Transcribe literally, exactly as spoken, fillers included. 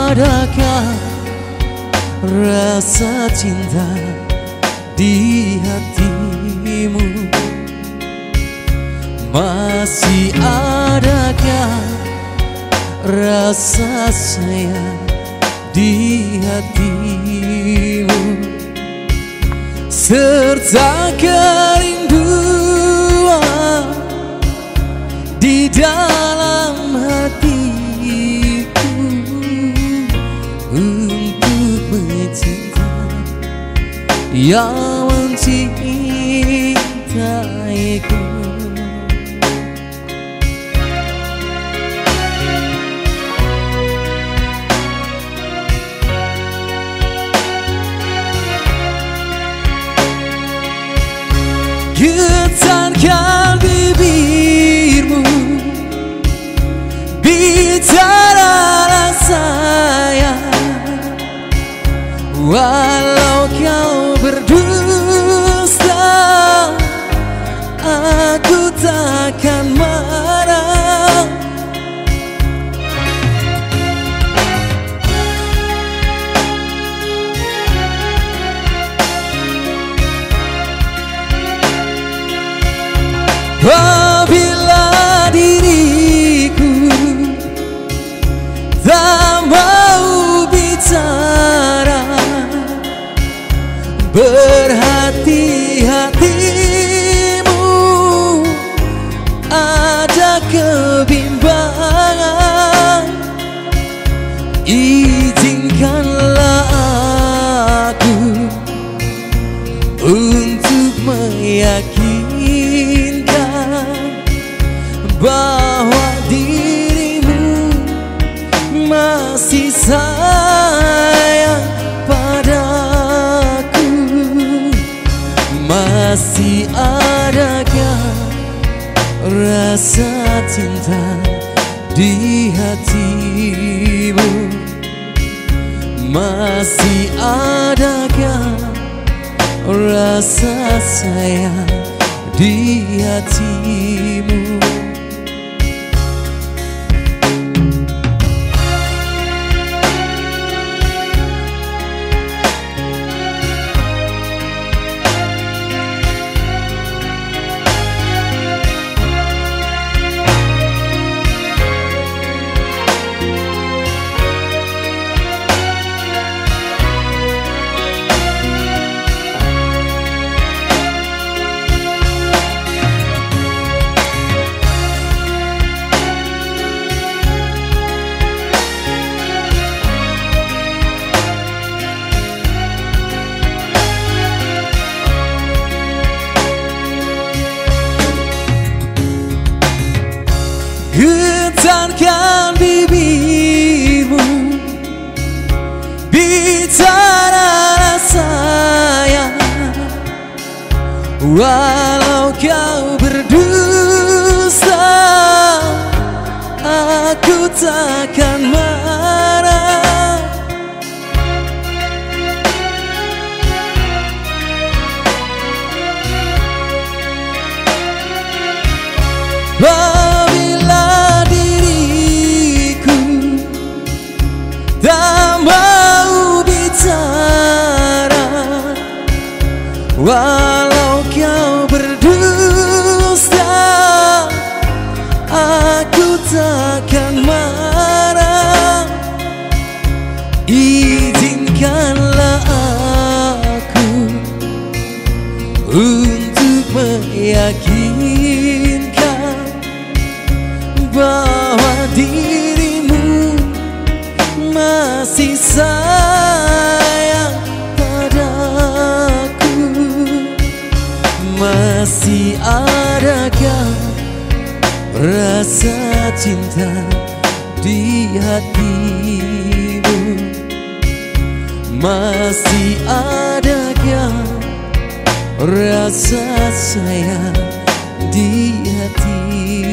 adakah rasa cinta di hatimu? Masih adakah rasa sayang di hatimu? Serta kerinduan di dalam hatiku untuk mencinta yang mencintaiku. Getarkan bibirmu, bicaralah sayang, walau kau berdusta, aku takkan marah. Apabila diriku tak mau bicara, berhati-hatimu ada kebimbangan, izinkanlah aku untuk meyakinkan bahwa dirimu masih sayang padaku. Masih adakah rasa cinta di hatimu? Masih adakah rasa sayang di hatimu? Getarkan bibirmu, bicaralah sayang, walau kau berdusta, aku takkan marah. Apabila diriku tak mau bicara, walau kau berdusta, aku takkan marah. Izinkanlah aku untuk meyakinkan bahwa dirimu masih sayang padaku. Masih adakah rasa cinta di hatimu? Masih adakah rasa sayang di hatimu?